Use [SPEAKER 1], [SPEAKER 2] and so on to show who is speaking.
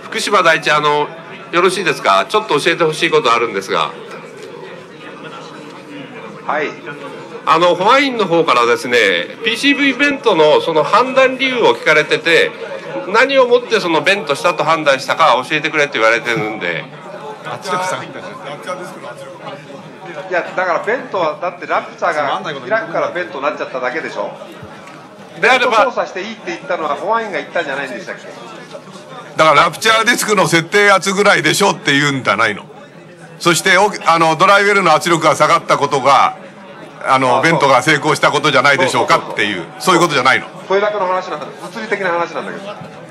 [SPEAKER 1] 福島第一、よろしいですか、ちょっと教えてほしいことあるんですが。
[SPEAKER 2] はい。
[SPEAKER 1] ホワインの方からですね、PCV ベントのその判断理由を聞かれてて、何をもってそのベントしたと判断したか教えてくれって言われてるんで。
[SPEAKER 3] 圧力下がった。
[SPEAKER 2] いや、だからベントはだってラプチャーが開くからベントになっちゃっただけでしょ。
[SPEAKER 1] であれば
[SPEAKER 2] 操作していいって言ったのはホワインが言ったんじゃないんでしたっけ。
[SPEAKER 3] だからラプチャーディスクの設定圧ぐらいでしょって言うんじゃないの。そしてドライウェルの圧力が下がったことがベントが成功したことじゃないでしょうかっていう、そういうことじゃないの。
[SPEAKER 2] それだけの話なんだ、物理的な話なんだけど。